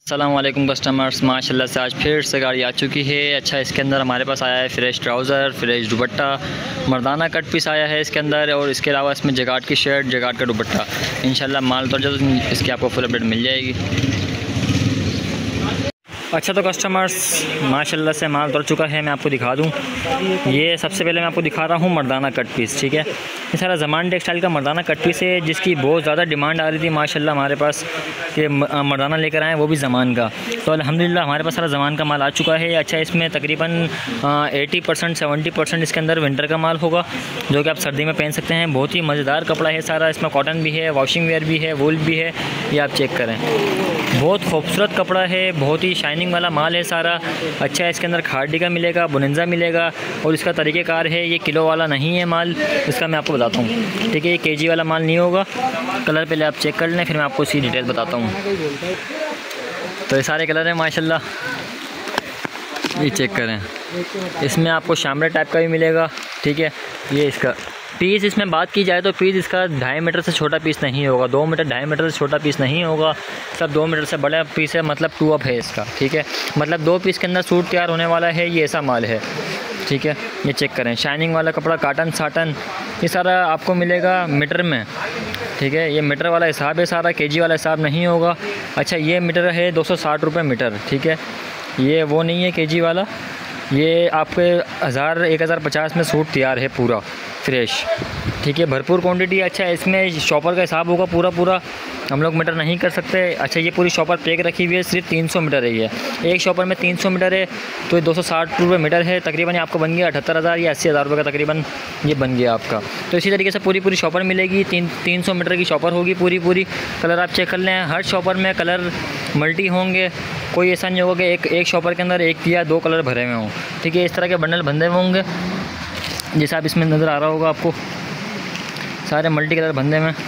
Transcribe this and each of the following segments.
अस्सलाम वालेकुम कस्टमर्स, माशाल्लाह से आज फिर से गाड़ी आ चुकी है। अच्छा, इसके अंदर हमारे पास आया है फ्रेश ट्राउज़र, फ्रेश दुपट्टा, मर्दाना कट पीस आया है इसके अंदर, और इसके अलावा इसमें जगाट की शर्ट, जगाट का दुपट्टा। इंशाल्लाह माल तो जल्द इसकी आपको फुल अपडेट मिल जाएगी। अच्छा तो कस्टमर्स, माशाल्लाह से माल तोड़ चुका है। मैं आपको दिखा दूं, ये सबसे पहले मैं आपको दिखा रहा हूं मर्दाना कट पीस। ठीक है, ये सारा ज़मान टेक्सटाइल का मर्दाना कट पीस है, जिसकी बहुत ज़्यादा डिमांड आ रही थी माशाल्लाह हमारे पास कि मर्दाना लेकर आएँ, वो भी ज़मान का। तो अल्हम्दुलिल्लाह हमारे पास सारा ज़मान का माल आ चुका है। अच्छा, इसमें तकरीबन 80% 70% इसके अंदर विंटर का माल होगा, जो कि आप सर्दी में पहन सकते हैं। बहुत ही मज़ेदार कपड़ा है सारा, इसमें कॉटन भी है, वॉशिंग वेयर भी है, वूल भी है। ये आप चेक करें, बहुत खूबसूरत कपड़ा है, बहुत ही शाइनिंग वाला माल है सारा। अच्छा है, इसके अंदर खादी का मिलेगा, बुनंजा मिलेगा, और इसका तरीक़ेकार है, ये किलो वाला नहीं है माल, इसका मैं आपको बताता हूँ। ठीक है, ये केजी वाला माल नहीं होगा। कलर पहले आप चेक कर लें, फिर मैं आपको इसकी डिटेल बताता हूँ। तो ये सारे कलर हैं माशाल्लाह, ये चेक करें। इसमें आपको शामरे टाइप का भी मिलेगा। ठीक है, ये इसका पीस, इसमें बात की जाए तो पीस इसका 2.5 मीटर से छोटा पीस नहीं होगा, 2 मीटर 2.5 मीटर से छोटा पीस नहीं होगा, सब 2 मीटर से बड़ा पीस है, मतलब 2 अप है इसका। ठीक है, मतलब 2 पीस के अंदर सूट तैयार होने वाला है, ये ऐसा माल है। ठीक है, ये चेक करें, शाइनिंग वाला कपड़ा, काटन साटन, ये सारा आपको मिलेगा मीटर में। ठीक है, ये मीटर वाला हिसाब है सारा, केजी वाला हिसाब नहीं होगा। अच्छा, ये मीटर है 260 रुपये मीटर। ठीक है, ये वो नहीं है केजी वाला, ये आपके 1050 में सूट तैयार है पूरा फ्रेश। ठीक है, भरपूर क्वांटिटी। अच्छा, इसमें शॉपर का हिसाब होगा पूरा, हम लोग मीटर नहीं कर सकते। अच्छा, ये पूरी शॉपर पैक रखी हुई है, सिर्फ 300 मीटर है ये, एक शॉपर में 300 मीटर है, तो ये 260 रुपये मीटर है। तकरीबन ये आपको बन गया 78,000 या 80,000 रुपये का तकरीबन ये बन गया आपका। तो इसी तरीके से पूरी शॉपर मिलेगी, 300 मीटर की शॉपर होगी पूरी। कलर आप चेक कर लें, हर शॉपर में कलर मल्टी होंगे, कोई ऐसा नहीं होगा कि एक शॉपर के अंदर एक या 2 कलर भरे हुए हों। ठीक है, इस तरह के बंडल बंधे हुए होंगे, जैसे आप इसमें नज़र आ रहा होगा आपको, सारे मल्टी कलर बंधे में।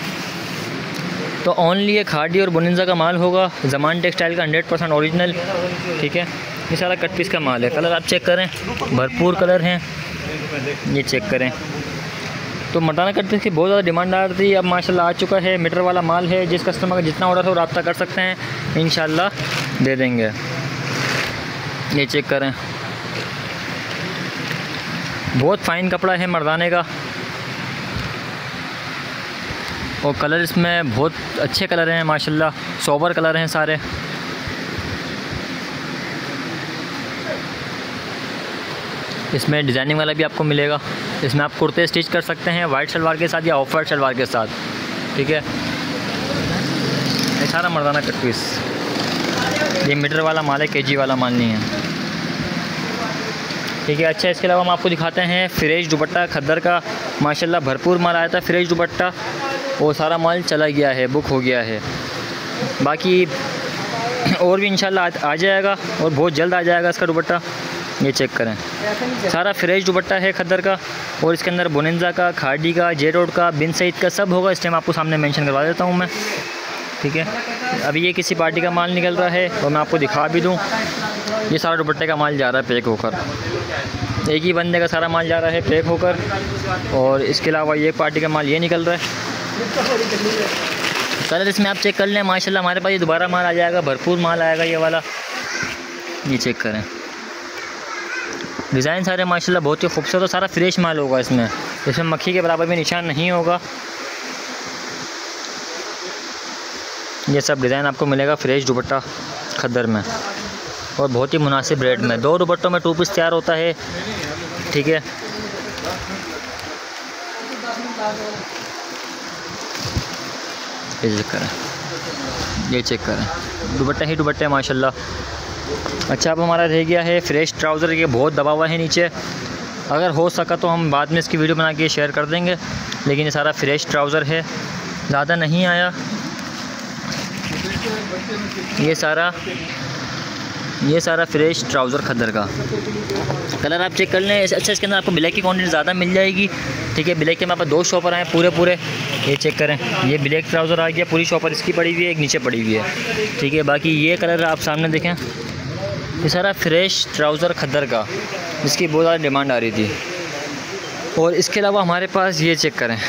तो ओनली ये खादी और बुनिंजा का माल होगा, ज़मान टेक्सटाइल का 100% ओरिजिनल। ठीक है, ये सारा कट पीस का माल है। कलर आप चेक करें, भरपूर कलर हैं, ये चेक करें। तो मर्दाना कट पीस की बहुत ज़्यादा डिमांड आ रही थी, अब माशाल्लाह आ चुका है। मीटर वाला माल है, जिस कस्टमर का जितना ऑर्डर हो रब्ता कर सकते हैं, इंशाल्लाह दे देंगे। ये चेक करें, बहुत फ़ाइन कपड़ा है मर्दाने का, और कलर इसमें बहुत अच्छे कलर हैं माशाल्लाह, सोबर कलर हैं सारे। इसमें डिज़ाइनिंग वाला भी आपको मिलेगा, इसमें आप कुर्ते स्टिच कर सकते हैं वाइट शलवार के साथ या ऑफ वाइट शलवार के साथ। ठीक है, ये सारा मर्दाना कट पीस, ये मीटर वाला माल है, केजी वाला माल नहीं है। ठीक है, अच्छा, इसके अलावा हम आपको दिखाते हैं फ्रेश दुपट्टा खद्दर का। माशाल्लाह भरपूर माल आया था फ्रेश दुपट्टा, वो सारा माल चला गया है, बुक हो गया है। बाकी और भी इंशाल्लाह आ जाएगा, और बहुत जल्द आ जाएगा इसका दुपट्टा। ये चेक करें, सारा फ्रेश दुपट्टा है खद्दर का, और इसके अंदर बुनिंजा का, खादी का, जेरोड का, बिन सईद का सब होगा। इस टाइम आपको सामने मेंशन करवा देता हूँ मैं। ठीक है, अभी ये किसी पार्टी का माल निकल रहा है, और मैं आपको दिखा भी दूँ, ये सारा दुपट्टे का माल जा रहा है पैक होकर, एक ही बंदे का सारा माल जा रहा है पैक होकर। और इसके अलावा ये पार्टी का माल ये निकल रहा है। कलर इसमें आप चेक कर लें, माशाल्लाह हमारे पास ये दोबारा माल आ जाएगा, भरपूर माल आएगा ये वाला। ये चेक करें, डिज़ाइन सारे माशाल्लाह बहुत ही खूबसूरत, और सारा फ्रेश माल होगा इसमें मक्खी के बराबर भी निशान नहीं होगा। ये सब डिज़ाइन आपको मिलेगा फ्रेश दुपट्टा खद्दर में, और बहुत ही मुनासिब रेट में। 2 दुपट्टों में 2 पीस तैयार होता है। ठीक है, ये चेक करें, ये चेक करें, दुपट्टे ही दुपट्टे माशाल्लाह। अच्छा, अब हमारा रह गया है फ्रेश ट्राउज़र, ये बहुत दबा हुआ है नीचे, अगर हो सका तो हम बाद में इसकी वीडियो बना के शेयर कर देंगे, लेकिन ये सारा फ्रेश ट्राउज़र है, ज़्यादा नहीं आया ये सारा फ्रेश ट्राउज़र खद्दर का। कलर आप चेक कर लें। अच्छा, इसके अंदर आपको ब्लैक की क्वांटिटी ज़्यादा मिल जाएगी। ठीक है, ब्लैक के हमारे पास 2 शॉपर आए पूरे। ये चेक करें, ये ब्लैक ट्राउज़र आ गया, पूरी शॉपर इसकी पड़ी हुई है, एक नीचे पड़ी हुई है। ठीक है, बाकी ये कलर आप सामने देखें, ये सारा फ्रेश ट्राउज़र खद्दर का, जिसकी बहुत ज़्यादा डिमांड आ रही थी। और इसके अलावा हमारे पास ये चेक करें,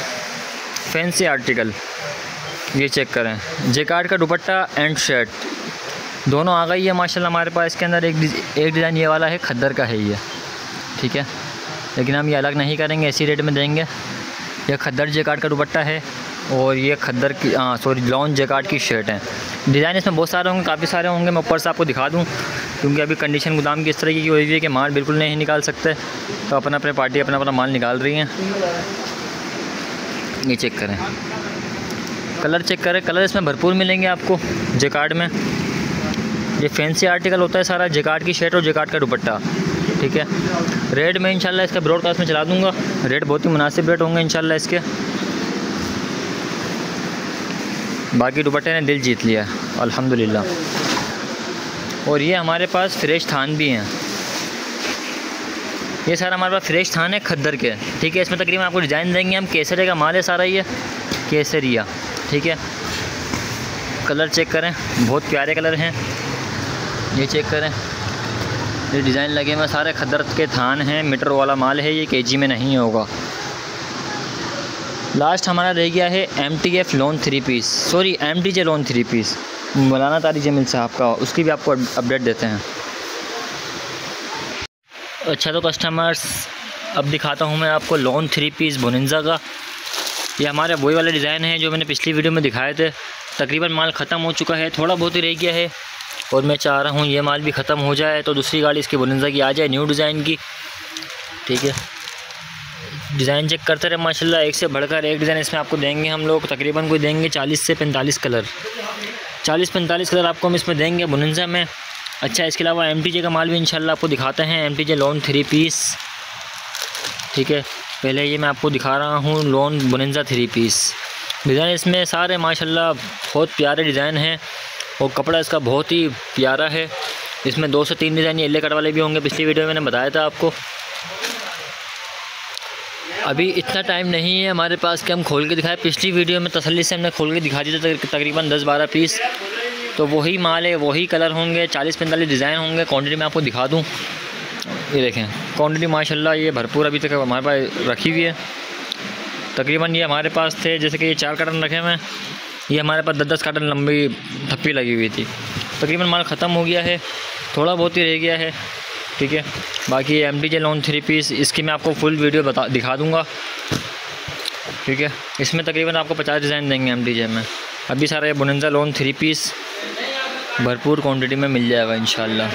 फैंसी आर्टिकल, ये चेक करें, जेकार्ड का दुपट्टा एंड शर्ट, दोनों आ गई है माशाल्लाह हमारे पास। इसके अंदर एक डिज़ाइन ये वाला है, खद्दर का है ये, ठीक है, लेकिन हम ये अलग नहीं करेंगे, इसी रेट में देंगे। यह खद्दर जेकार्ड का दुपट्टा है और ये खद्दर की लॉन जेकार्ड की शर्ट है। डिज़ाइन इसमें बहुत सारे होंगे, काफ़ी सारे होंगे। मैं ऊपर से आपको दिखा दूँ क्योंकि अभी कंडीशन गोदाम की इस तरीके की हुई है कि माल बिल्कुल नहीं निकाल सकते, तो अपना अपने पार्टी अपना अपना माल निकाल रही हैं। ये चेक करें, कलर चेक करें, कलर इसमें भरपूर मिलेंगे आपको जेकार्ड में। ये फैंसी आर्टिकल होता है सारा, जेकार्ड की शर्ट और जेकार्ड का दुपट्टा, ठीक है। रेट में इंशाल्लाह इसका ब्रॉडकास्ट में चला दूँगा, रेट बहुत ही मुनासिब रेट होंगे इंशाल्लाह इसके। बाकी दुपट्टे ने दिल जीत लिया अल्हम्दुलिल्लाह। और ये हमारे पास फ्रेश थान भी हैं, ये सारा हमारे पास फ्रेश थान है खद्दर के, ठीक है। इसमें तकरीबन आपको डिज़ाइन देंगे हम, केसरिया का माल है सारा, ये केसरिया, ठीक है। कलर चेक करें, बहुत प्यारे कलर हैं, ये चेक करें, ये डिज़ाइन लगे हुए सारे खद्दर के थान हैं। मीटर वाला माल है ये, केजी में नहीं होगा। लास्ट हमारा रह गया है MTF lawn 3 piece, sorry MTJ lawn 3 piece, Maulana Tariq Jameel साहब का, उसकी भी आपको अपडेट देते हैं। अच्छा तो कस्टमर्स अब दिखाता हूँ मैं आपको लोन 3 पीस बोनिंजा का। ये हमारे वही वाले डिज़ाइन है जो मैंने पिछली वीडियो में दिखाए थे। तकरीबन माल ख़त्म हो चुका है, थोड़ा बहुत ही रह गया है और मैं चाह रहा हूँ ये माल भी ख़त्म हो जाए तो दूसरी गाड़ी इसकी बोनिंजा की आ जाए, न्यू डिज़ाइन की, ठीक है। डिज़ाइन चेक करते रहे माशाल्लाह, एक से बढ़कर एक डिज़ाइन इसमें आपको देंगे हम लोग। तकरीबन कोई देंगे 40 से 45 कलर, 40-45 कलर आपको हम इसमें देंगे बोनिंजा में। अच्छा, इसके अलावा MTJ का माल भी इंशाल्लाह आपको दिखाते हैं। MTJ लोन 3 पीस, ठीक है। पहले ये मैं आपको दिखा रहा हूँ लोन बोनिंजा 3 पीस। डिज़ाइन इसमें सारे माशाल्लाह बहुत प्यारे डिज़ाइन हैं और कपड़ा इसका बहुत ही प्यारा है। इसमें 2 से 3 डिज़ाइन येलो कट वाले भी होंगे, पिछली वीडियो में मैंने बताया था आपको। अभी इतना टाइम नहीं है हमारे पास कि हम खोल के दिखाएं। पिछली वीडियो में तसल्ली से हमने खोल के दिखा दिया था तकरीबन 10-12 पीस, तो वही माल है, वही कलर होंगे, 40-45 डिज़ाइन होंगे। क्वांटिटी में आपको दिखा दूँ, ये देखें क्वांटिटी माशाल्लाह ये भरपूर अभी तक हमारे पास रखी हुई है। तकरीबन ये हमारे पास थे, जैसे कि ये 4 कार्टन रखे हुए हैं, ये हमारे पास 10-10 कार्टन लंबी थप्पी लगी हुई थी। तकरीबन माल ख़त्म हो गया है, थोड़ा बहुत ही रह गया है, ठीक है। बाकी ये MTJ लोन 3 पीस, इसकी मैं आपको फुल वीडियो दिखा दूँगा, ठीक है। इसमें तकरीबन आपको 50 डिज़ाइन देंगे MTJ में। अभी सारा ये बोनिंजा लोन 3 पीस भरपूर क्वांटिटी में मिल जाएगा इंशाल्लाह।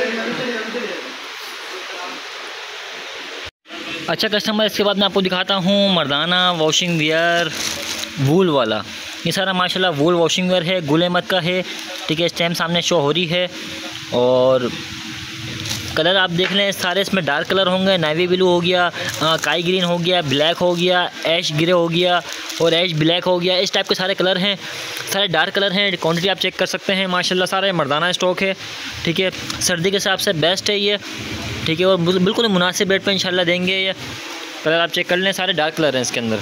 अच्छा कस्टमर, इसके बाद मैं आपको दिखाता हूँ मर्दाना वॉशिंग वियर वूल वाला। ये सारा माशाल्लाह वूल वॉशिंग वियर है, गुल अहमद का है, ठीक है। स्टैम्प सामने शो हो रही है और कलर आप देख लें सारे इसमें डार्क कलर होंगे। नेवी ब्लू हो गया, काई ग्रीन हो गया, ब्लैक हो गया, ऐश ग्रे हो गया और ऐश ब्लैक हो गया। इस टाइप के सारे कलर हैं, सारे डार्क कलर हैं। क्वांटिटी आप चेक कर सकते हैं माशाल्लाह, सारे मर्दाना स्टॉक है, ठीक है। सर्दी के हिसाब से बेस्ट है ये, ठीक है। और बिल्कुल मुनासिब रेट पे इंशाल्लाह देंगे। ये कलर आप चेक कर लें, सारे डार्क कलर हैं इसके अंदर।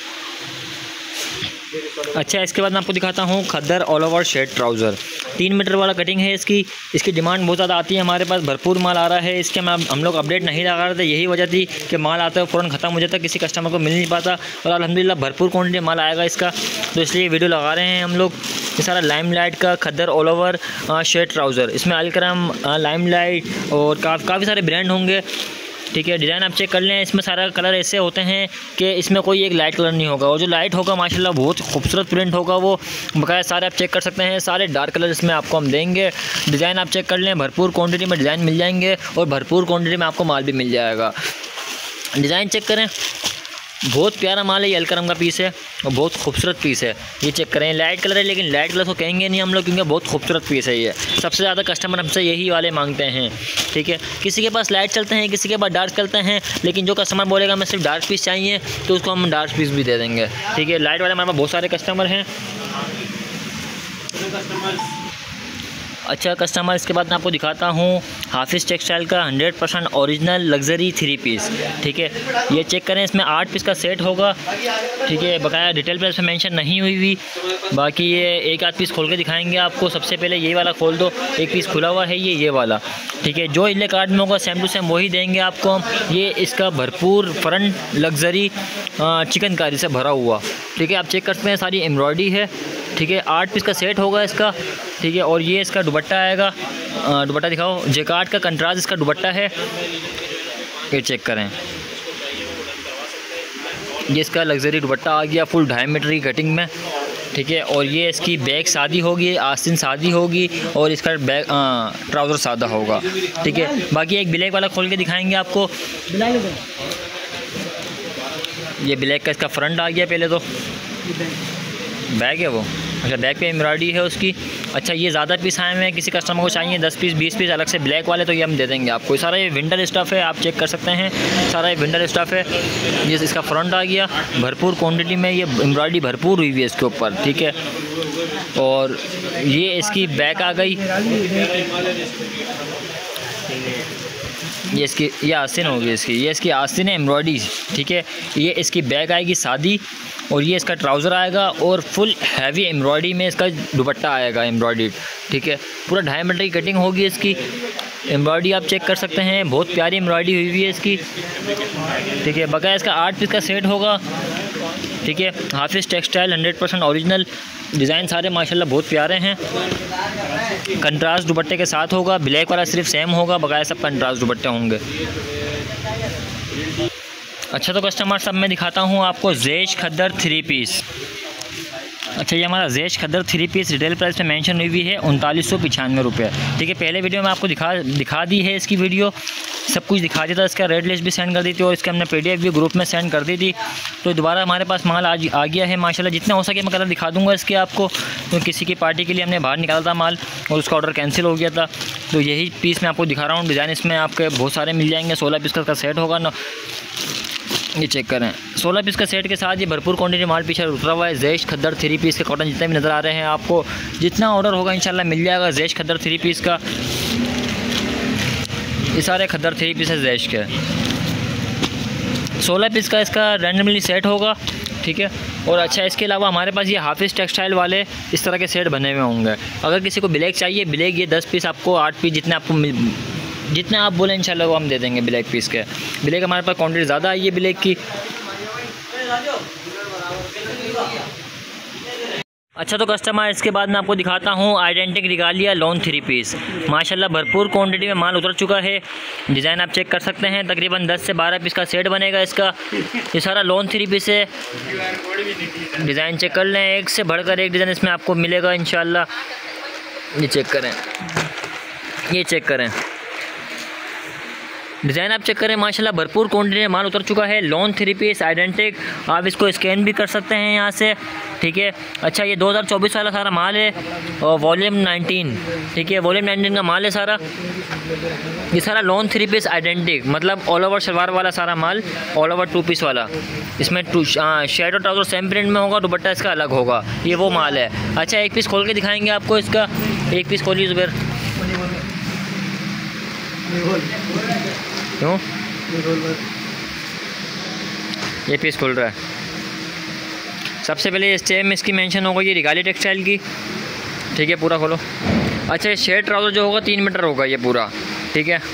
अच्छा, इसके बाद मैं आपको दिखाता हूँ खद्दर all over shirt trouser. 3 metre वाला कटिंग है इसकी डिमांड बहुत ज़्यादा आती है, हमारे पास भरपूर माल आ रहा है। इसके हम लोग अपडेट नहीं लगा रहे थे, यही वजह थी कि माल आता है फ़ौरन ख़त्म हो जाता, किसी कस्टमर को मिल नहीं पाता। और अल्हम्दुलिल्लाह भरपूर क्वान्टिटी माल आएगा इसका, तो इसलिए वीडियो लगा रहे हैं हम लोग। ये सारा लाइमलाइट का खद्दर ऑल ओवर शर्ट ट्राउज़र, इसमें अलकरम, लाइमलाइट और काफ़ी सारे ब्रांड होंगे, ठीक है। डिज़ाइन आप चेक कर लें, इसमें सारा कलर ऐसे होते हैं कि इसमें कोई एक लाइट कलर नहीं होगा, और जो लाइट होगा माशाल्लाह बहुत खूबसूरत प्रिंट होगा वो बकाया। सारे आप चेक कर सकते हैं, सारे डार्क कलर इसमें आपको हम देंगे। डिज़ाइन आप चेक कर लें, भरपूर क्वांटिटी में डिज़ाइन मिल जाएंगे और भरपूर क्वांटिटी में आपको माल भी मिल जाएगा। डिज़ाइन चेक करें, बहुत प्यारा माल है, ये अलकरम का पीस है और बहुत खूबसूरत पीस है। ये चेक करें, लाइट कलर है लेकिन लाइट कलर को कहेंगे नहीं हम लोग, क्योंकि बहुत खूबसूरत पीस है ये। सबसे ज़्यादा कस्टमर हमसे यही वाले मांगते हैं, ठीक है। किसी के पास लाइट चलते हैं, किसी के पास डार्क चलते हैं, लेकिन जो कस्टमर बोलेगा हमें सिर्फ डार्क पीस चाहिए तो उसको हम डार्क पीस भी दे देंगे, ठीक है। लाइट वाले हमारे पास बहुत सारे कस्टमर हैं। अच्छा कस्टमर, इसके बाद मैं आपको दिखाता हूँ हाफिज़ टेक्सटाइल का 100% ओरिजिनल लग्जरी 3 पीस, ठीक है। ये चेक करें, इसमें 8 पीस का सेट होगा, ठीक है। बकाया डिटेल प्राइस में मेंशन नहीं हुई हुई। बाकी ये एक आध पीस खोल के दिखाएंगे आपको। सबसे पहले ये वाला खोल दो, एक पीस खुला हुआ है ये वाला, ठीक है। जो इले कार्ड में होगा सेम टू सेम वही देंगे आपको हम। ये इसका भरपूर फ्रंट लग्जरी चिकनकारी से भरा हुआ, ठीक है। आप चेक कर सकते हैं, सारी एम्ब्रॉयडरी है, ठीक है। 8 पीस का सेट होगा इसका, ठीक है। और ये इसका दुपट्टा आएगा, दुपट्टा दिखाओ, जैकार्ड का कंट्रास्ट इसका दुपट्टा है, ये चेक करें। ये इसका लग्जरी दुपट्टा आ गया फुल 2.5 मीटर की कटिंग में, ठीक है। और ये इसकी बैक सादी होगी, आस्तीन सादी होगी, और इसका बैक ट्राउज़र सादा होगा, ठीक है। बाकी एक ब्लैक वाला खोल के दिखाएंगे आपको। ये ब्लैक का इसका फ्रंट आ गया, पहले तो बैक है वो, अच्छा बैक पे एम्ब्रॉयडरी है उसकी। अच्छा ये ज़्यादा पीस आए हुए हैं, किसी कस्टमर को चाहिए 10 पीस 20 पीस अलग से ब्लैक वाले, तो ये हम दे देंगे आपको। सारा ये विंटर स्टफ़ है, आप चेक कर सकते हैं, सारा ये विंटर स्टफ़ है। ये इसका फ्रंट आ गया, भरपूर क्वांटिटी में ये एम्ब्रॉयडरी भरपूर हुई हुई है इसके ऊपर, ठीक है। और ये इसकी बैक आ गई, ये इसकी ये आस्तीन होगी इसकी, ये इसकी आस्तीन है एम्ब्रॉयडरी, ठीक है। ये इसकी बैक आएगी सादी, और ये इसका ट्राउज़र आएगा, और फुल हैवी एम्ब्रॉयडरी में इसका दुपट्टा आएगा एम्ब्रॉयडरी, ठीक है। पूरा 2.5 मीटर की कटिंग होगी इसकी। एम्ब्रॉयडरी आप चेक कर सकते हैं, बहुत प्यारी एम्ब्रॉयडरी हुई हुई है इसकी, ठीक है। बकाया इसका 8 पीस का सेट होगा, ठीक है। हाफिज़ टेक्सटाइल 100% ओरिजिनल, डिज़ाइन सारे माशाल्लाह बहुत प्यारे हैं। कंट्रास्ट दुपट्टे के साथ होगा, ब्लैक वाला सिर्फ सेम होगा, बकाया सब कंट्रास्ट दुपट्टे होंगे। अच्छा तो कस्टमर सब मैं दिखाता हूँ आपको जैश खद्दर 3 पीस। अच्छा ये हमारा जैश खद्दर 3 पीस रिटेल प्राइस पे मेंशन हुई हुई है 3995 रुपये, ठीक है। पहले वीडियो में आपको दिखा दी है इसकी वीडियो, सब कुछ दिखा दिया था, इसका रेट लिस्ट भी सेंड कर दी थी, और इसके हमने PDF भी ग्रुप में सेंड कर दी थी। तो दोबारा हमारे पास माल आज आ गया है माशाल्लाह। जितना हो सके मैं कलर दिखा दूँगा इसके आपको, तो किसी की पार्टी के लिए हमने बाहर निकाला था माल, और उसका ऑर्डर कैंसिल हो गया था, तो यही पीस मैं आपको दिखा रहा हूँ। डिज़ाइन इसमें आपके बहुत सारे मिल जाएंगे। 16 पीस का सेट होगा ना, ये चेक करें। 16 पीस का सेट के साथ ये भरपूर क्वांटिटी माल पीछे उतरा हुआ है। जैश खद्दर 3 पीस के कॉटन जितने भी नज़र आ रहे हैं आपको, जितना ऑर्डर होगा इंशाल्लाह मिल जाएगा जैश खद्दर 3 पीस का। ये सारे खद्दर 3 पीस है जैश के। 16 पीस का इसका रैंडमली सेट होगा, ठीक है। और अच्छा इसके अलावा हमारे पास ये हाफिज़ टेक्सटाइल वाले इस तरह के सेट बने हुए होंगे। अगर किसी को ब्लैक चाहिए, ब्लैक ये 10 पीस आपको 8 पीस जितने आप बोलें इंशाल्लाह वो हम दे देंगे ब्लैक पीस के। ब्लैक हमारे पास क्वांटिटी ज़्यादा आई है ब्लैक की। अच्छा तो कस्टमर इसके बाद मैं आपको दिखाता हूँ आइडेंटिक रिगालिया लॉन 3 पीस। माशाल्लाह भरपूर क्वांटिटी में माल उतर चुका है। डिज़ाइन आप चेक कर सकते हैं, तकरीबन 10 से 12 पीस का सेट बनेगा इसका। ये सारा लॉन 3 पीस है। डिज़ाइन चेक कर लें, एक से बढ़कर एक डिज़ाइन इसमें आपको मिलेगा इंशाल्लाह। ये चेक करें, ये चेक करें, डिज़ाइन आप चेक करें, माशाल्लाह भरपूर क्वांटिटी में माल उतर चुका है। लॉन 3 पीस आइडेंटिक, आप इसको स्कैन भी कर सकते हैं यहाँ से, ठीक है। अच्छा ये 2024 वाला सारा माल है, और वॉल्यूम 19, ठीक है, वॉल्यूम 19 का माल है सारा। ये सारा लॉन 3 पीस आइडेंटिक, मतलब ऑल ओवर शलवार वाला सारा माल, ऑल ओवर 2 पीस वाला। इसमें शर्ट और ट्राउज़र सेम प्रिंट में होगा, दुपट्टा इसका अलग होगा, ये वो माल है। अच्छा एक पीस खोल के दिखाएंगे आपको इसका, एक पीस खोलिए ज़ुबैर। क्यों ये पीस खुल रहा है? सबसे पहले स्टेम में इसकी मेंशन होगा ये रिगाली टेक्सटाइल की, ठीक है। पूरा खोलो। अच्छा ये शर्ट ट्राउज़र जो होगा 3 मीटर होगा ये पूरा, ठीक है।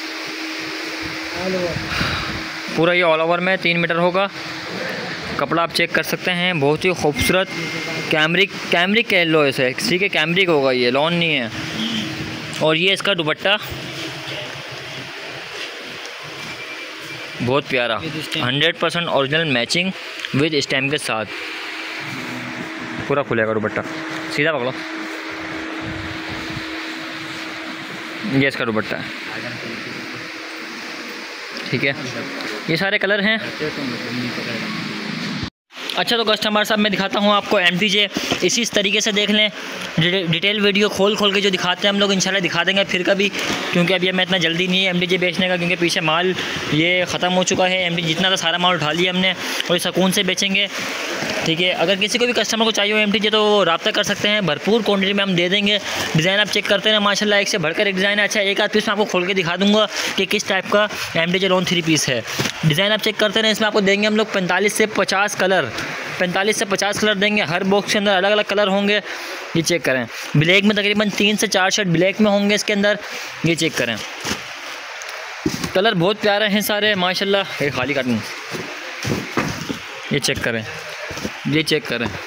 पूरा ये ऑल ओवर में 3 मीटर होगा। कपड़ा आप चेक कर सकते हैं, बहुत ही खूबसूरत कैमरिक कह लो इसे, ठीक है, कैमरिक होगा ये, लॉन नहीं है। और ये इसका दुपट्टा बहुत प्यारा 100% ओरिजिनल मैचिंग विद स्टैम्प के साथ पूरा खुलेगा दुपट्टा। सीधा पकड़ो, ये इसका दुपट्टा है, ठीक है। ये सारे कलर हैं। अच्छा तो कस्टमर साहब मैं दिखाता हूँ आपको MTJ, इसी तरीके से देख लें। डिटेल वीडियो खोल के जो दिखाते हैं हम लोग इंशाल्लाह दिखा देंगे फिर कभी, क्योंकि अभी हमें इतना जल्दी नहीं है MTJ बेचने का, क्योंकि पीछे माल ये ख़त्म हो चुका है। MTJ जितना था सारा माल उठा लिया हमने, और सुकून से बेचेंगे, ठीक है। अगर किसी को भी कस्टमर को चाहिए हो MTJ तो वो रब्ता कर सकते हैं, भरपूर क्वान्टिटी में हम दे देंगे। डिज़ाइन आप चेक करते हैं माशाल्लाह, एक से बढ़कर एक डिज़ाइन है। अच्छा एक आध पीस मैं आपको खोल के दिखा दूँगा कि किस टाइप का MTJ लॉन 3 पीस है। डिज़ाइन आप चेक करते हैं, इसमें आपको देंगे हम लोग 45 से 50 कलर, 45 से 50 कलर देंगे। हर बॉक्स के अंदर अलग अलग कलर होंगे। ये चेक करें, ब्लैक में तकरीबन 3 से 4 शर्ट ब्लैक में होंगे इसके अंदर। ये चेक करें, कलर बहुत प्यारे हैं सारे माशाल्लाह। ये खाली काटूँ, ये चेक करें, ये चेक करें,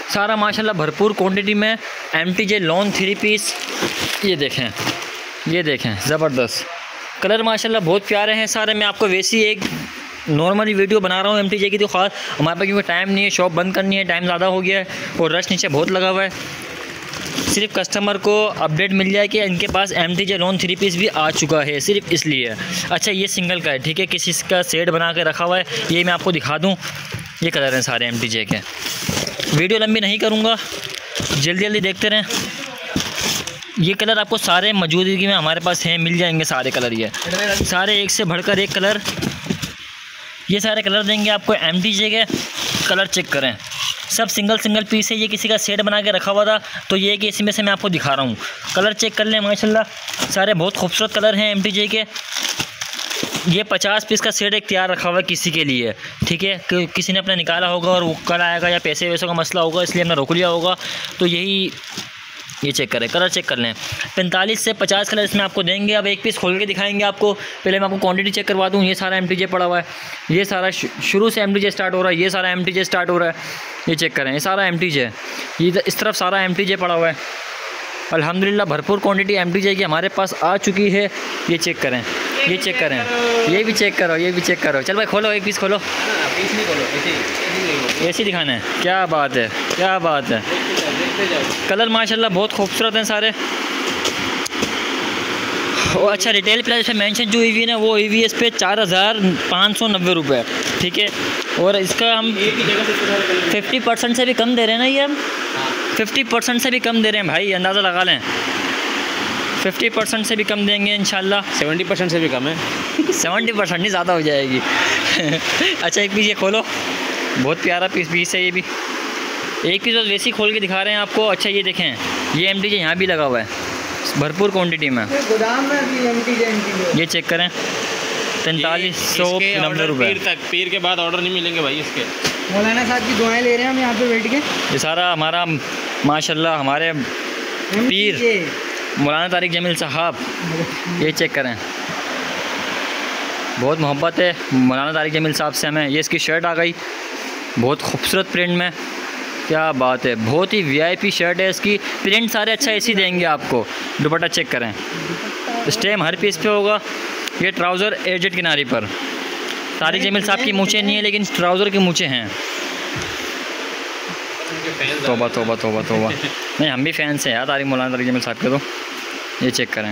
सारा माशाल्लाह भरपूर क्वांटिटी में MTJ लॉन 3 पीस। ये देखें ज़बरदस्त कलर माशाल्लाह बहुत प्यारे हैं सारे। मैं आपको वैसी एक नॉर्मली वीडियो बना रहा हूँ MTJ की, तो ख़ास हमारे पास क्योंकि टाइम नहीं है, शॉप बंद करनी है, टाइम ज़्यादा हो गया है और रश नीचे बहुत लगा हुआ है। सिर्फ कस्टमर को अपडेट मिल जाए कि इनके पास MTJ लॉन 3 पीस भी आ चुका है, सिर्फ इसलिए। अच्छा ये सिंगल का है, ठीक है, किसी का सेट बना के रखा हुआ है, ये मैं आपको दिखा दूँ। ये कलर हैं सारे MTJ के। वीडियो लंबी नहीं करूँगा, जल्दी जल्दी देखते रहें। ये कलर आपको सारे मौजूदगी में हमारे पास हैं, मिल जाएंगे सारे कलर। ये सारे एक से बढ़कर एक कलर, ये सारे कलर देंगे आपको MTJ के। कलर चेक करें, सब सिंगल पीस है। ये किसी का सेट बना के रखा हुआ था, तो ये कि इसमें से मैं आपको दिखा रहा हूँ। कलर चेक कर लें माशाल्लाह, सारे बहुत खूबसूरत कलर हैं MTJ के। ये 50 पीस का सेट एक तैयार रखा हुआ है किसी के लिए, ठीक है, कि किसी ने अपना निकाला होगा और वो कल आएगा या पैसे वैसे का मसला होगा, इसलिए हमने रोक लिया होगा। तो यही ये चेक करें, कलर चेक कर लें। 45 से 50 कलर इसमें आपको देंगे। अब एक पीस खोल के दिखाएंगे आपको। पहले मैं आपको क्वांटिटी चेक करवा दूँ। ये सारा MTJ पड़ा हुआ है, ये सारा शुरू से MTJ स्टार्ट हो रहा है, ये सारा MTJ स्टार्ट हो रहा है। ये चेक करें, ये सारा MTJ, ये इस तरफ सारा MTJ पड़ा हुआ है। अल्हम्दुलिल्लाह भरपूर क्वांटिटी MTJ की हमारे पास आ चुकी है। ये चेक करें, ये चेक करें, ये भी चेक करो, ये भी चेक करो। चल भाई खोलो, एक पीस खोलो। पीस नहीं खोलो, ऐसे दिखाना है। क्या बात है, क्या बात है। कलर माशाल्लाह बहुत खूबसूरत हैं सारे। और अच्छा रिटेल प्राइस पे मेंशन जो हुई है ना, वो हुई है इस पर 4590 रुपये, ठीक है। और इसका हम 50% से भी कम दे रहे हैं ना, ये हम 50% से भी कम दे रहे हैं भाई, अंदाज़ा लगा लें। 50% से भी कम देंगे इंशाल्लाह। 70% से भी कम है। 70% नहीं, ज़्यादा हो जाएगी। अच्छा एक पीस ये खोलो, बहुत प्यारा पीस है ये भी। एक पीस बस वैसे ही खोल के दिखा रहे हैं आपको। अच्छा ये देखें, ये MTJ यहाँ भी लगा हुआ है भरपूर क्वांटिटी में। गोदाम में भी MTJ ये चेक करें, 4590 रुपये। पीर के बाद ऑर्डर नहीं मिलेंगे भाई इसके। मौलाना साहब की दुआएं ले रहे हैं हम यहाँ पे बैठ के। ये सारा हमारा माशाल्लाह हमारे पीर मौलाना तारिक जमील साहब। ये चेक करें, बहुत मोहब्बत है मौलाना तारिक जमील साहब से हमें। ये इसकी शर्ट आ गई बहुत खूबसूरत प्रिंट में, क्या बात है, बहुत ही VIP शर्ट है इसकी। प्रिंट सारे अच्छा ऐसे देंगे आपको। दुपट्टा चेक करें, स्टेम हर पीस पे होगा। ये ट्राउज़र एजेड किनारे पर, तारिक जमील साहब की मूँछें नहीं है लेकिन ट्राउज़र की मूँछें हैं। तौबा तौबा तौबा तौबा। नहीं हम भी फैंस हैं यार तारिक मौलाना तारिक जमील साहब के। तो ये चेक करें।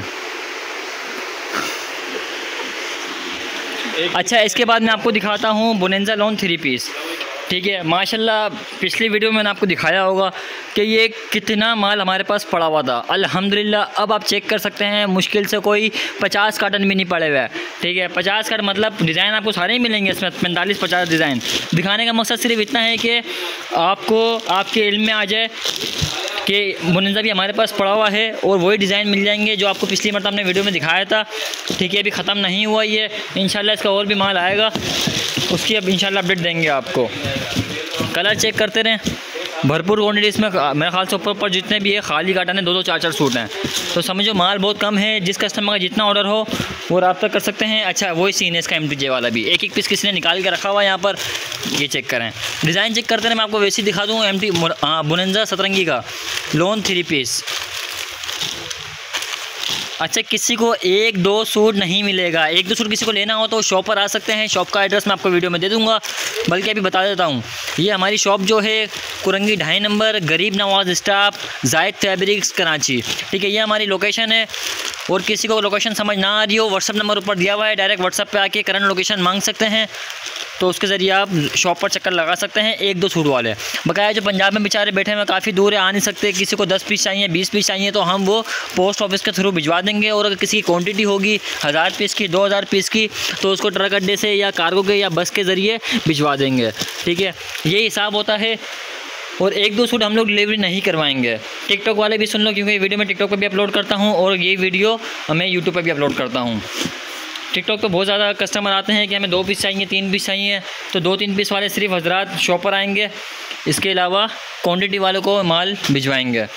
अच्छा इसके बाद मैं आपको दिखाता हूँ बोनेंजा लॉन 3 पीस, ठीक है। माशाल्लाह पिछली वीडियो में मैंने आपको दिखाया होगा कि ये कितना माल हमारे पास पड़ा हुआ था। अल्हम्दुलिल्लाह अब आप चेक कर सकते हैं, मुश्किल से कोई 50 कार्टन भी नहीं पड़े हुए, ठीक है। 50 कार्टन मतलब डिज़ाइन आपको सारे ही मिलेंगे इसमें, 45-50 डिज़ाइन। दिखाने का मकसद सिर्फ इतना है कि आपको आपके इल्म में आ जाए कि बोनेंजा भी हमारे पास पड़ा हुआ है और वही डिज़ाइन मिल जाएंगे जो आपको पिछली मरतबा हमने वीडियो में दिखाया था, ठीक है। अभी ख़त्म नहीं हुआ ये, इंशाल्लाह इसका और भी माल आएगा, उसकी अब इंशाल्लाह अपडेट देंगे आपको। कलर चेक करते रहें, भरपूर क्वान्टिटी इसमें। मेरे ख्याल से ऊपर जितने भी है खाली काटन है, 2-2 4-4 सूट हैं। तो समझो माल बहुत कम है, जिस कस्टमर का जितना ऑर्डर हो वो रब्ता कर सकते हैं। अच्छा वही सीन है इसका MTJ वाला भी, एक पीस किसी ने निकाल के रखा हुआ है यहाँ पर। ये चेक करें, डिज़ाइन चेक करते रहें, मैं आपको वैसे ही दिखा दूँ। बोनेंजा सतरंगी का लॉन 3 पीस। अच्छा किसी को 1-2 सूट नहीं मिलेगा, 1-2 सूट किसी को लेना हो तो शॉप पर आ सकते हैं। शॉप का एड्रेस मैं आपको वीडियो में दे दूंगा, बल्कि अभी बता देता हूँ। ये हमारी शॉप जो है कुरंगी 2.5 नंबर, गरीब नवाज स्टाफ, जायद फैब्रिक्स कराची, ठीक है। ये हमारी लोकेशन है। और किसी को लोकेशन समझ ना आ रही हो, व्हाट्सअप नंबर ऊपर दिया हुआ है, डायरेक्ट व्हाट्सअप पे आके करंट लोकेशन मांग सकते हैं, तो उसके ज़रिए आप शॉप पर चक्कर लगा सकते हैं। 1-2 सूट वाले बकाया जो पंजाब में बेचारे बैठे हुए काफ़ी दूर है, आ नहीं सकते, किसी को 10 पीस चाहिए, 20 पीस चाहिए, तो हम वो पोस्ट ऑफिस के थ्रू भिजवा देंगे। और अगर किसी की क्वांटिटी होगी 1000 पीस की, 2000 पीस की, तो उसको ट्रक अड्डे से या कार्गो के या बस के ज़रिए भिजवा देंगे, ठीक है। ये हिसाब होता है। और 1-2 सूट हम लोग डिलीवरी नहीं करवाएंगे। टिकटॉक वाले भी सुन लो, क्योंकि वीडियो मैं टिकटॉक पर भी अपलोड करता हूँ और ये वीडियो मैं यूट्यूब पर भी अपलोड करता हूँ। टिकटॉक पे बहुत ज़्यादा कस्टमर आते हैं कि हमें 2 पीस चाहिए, 3 पीस चाहिए, तो 2-3 पीस वाले सिर्फ हजरात शॉप पर आएंगे, इसके अलावा क्वांटिटी वालों को माल भिजवाएंगे।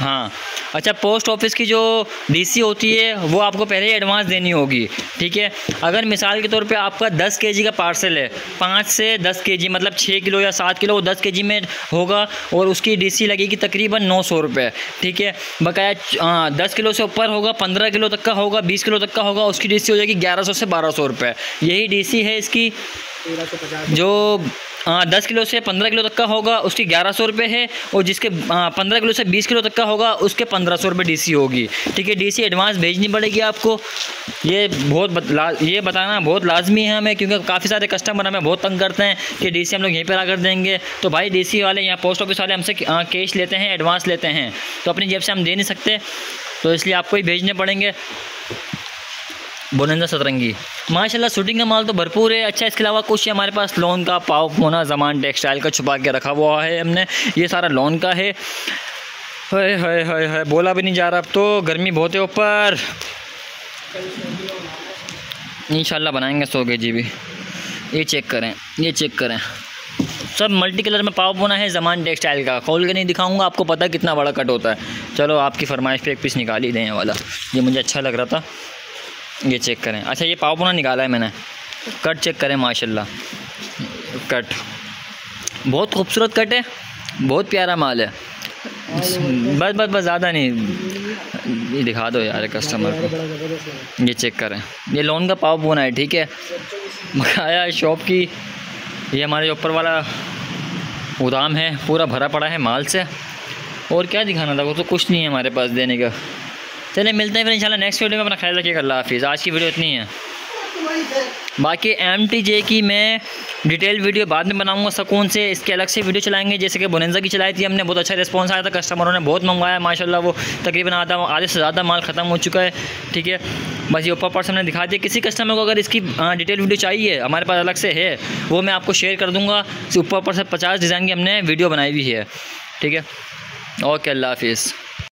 हाँ अच्छा, पोस्ट ऑफिस की जो डीसी होती है वो आपको पहले ही एडवांस देनी होगी, ठीक है। अगर मिसाल के तौर पे आपका 10 केजी का पार्सल है, 5 से 10 केजी मतलब 6 किलो या 7 किलो, वो 10 केजी में होगा और उसकी डीसी लगेगी तकरीबन 900 रुपये, ठीक है। बकाया 10 किलो से ऊपर होगा, 15 किलो तक का होगा, 20 किलो तक का होगा, उसकी डीसी हो जाएगी 1100 से 1200 रुपये। यही डीसी है इसकी। जो 10 किलो से 15 किलो तक का होगा उसकी 1100 रुपये है, और जिसके 15 किलो से 20 किलो तक का होगा उसके 1500 रुपये डीसी होगी, ठीक है। डीसी एडवांस भेजनी पड़ेगी आपको। ये ये बताना बहुत लाजमी है हमें, क्योंकि काफ़ी सारे कस्टमर हमें बहुत तंग करते हैं कि डीसी हम लोग यहीं पर आकर देंगे। तो भाई डीसी वाले यहाँ पोस्ट ऑफिस वाले हमसे कैश लेते हैं, एडवांस लेते हैं, तो अपनी जेब से हम दे नहीं सकते, तो इसलिए आपको ही भेजने पड़ेंगे। बोनेंजा सतरंगी माशाल्लाह शूटिंग का माल तो भरपूर है। अच्छा, इसके अलावा कुछ हमारे पास लोन का पाव होना ज़मान टेक्सटाइल का छुपा के रखा हुआ है हमने, ये सारा लोन का है। हाय हाय हाय हाय, बोला भी नहीं जा रहा, अब तो गर्मी बहुत है ऊपर। इंशाल्लाह बनाएंगे 100 केजी भी। ये चेक करें, ये चेक करें, सब मल्टी कलर में पाव बोना है ज़मान टेक्सटाइल का। खोल के नहीं दिखाऊंगा, आपको पता है कितना बड़ा कट होता है। चलो आपकी फरमाइश पे एक पीस निकाल ही दें ये वाला, ये मुझे अच्छा लग रहा था। ये चेक करें। अच्छा, ये पाव बोना निकाला है मैंने, कट चेक करें माशाल्लाह, कट बहुत खूबसूरत कट है, बहुत प्यारा माल है। बस बस बस ज़्यादा नहीं, ये दिखा दो यार कस्टमर को। ये चेक करें, ये लोन का पाव बोना है, ठीक है। बकाया शॉप की, ये हमारे ऊपर वाला गोदाम है, पूरा भरा पड़ा है माल से। और क्या दिखाना था, वो तो कुछ नहीं है हमारे पास देने का। चलिए मिलते हैं फिर इंशाल्लाह नेक्स्ट वीडियो में। अपना ख्याल रखिएगा, अल्लाह हाफिज़। आज की वीडियो इतनी है, बाकी MTJ की मैं डिटेल वीडियो बाद में बनाऊंगा सुकून से। इसके अलग से वीडियो चलाएंगे, जैसे कि बोनेंजा की चलाई थी हमने, बहुत अच्छा रिस्पांस आया था, कस्टमरों ने बहुत मंगवाया माशाल्लाह। वो तकरीबन आधे से ज़्यादा माल ख़त्म हो चुका है, ठीक है। बस ये ऊपर पर हमने दिखा दिया। किसी कस्टमर को अगर इसकी डिटेल वीडियो चाहिए, हमारे पास अलग से है, वो मैं आपको शेयर कर दूँगा। ऊपर पर से 50 डिज़ाइन की हमने वीडियो बनाई हुई है, ठीक है। ओके, अल्लाह हाफिज़।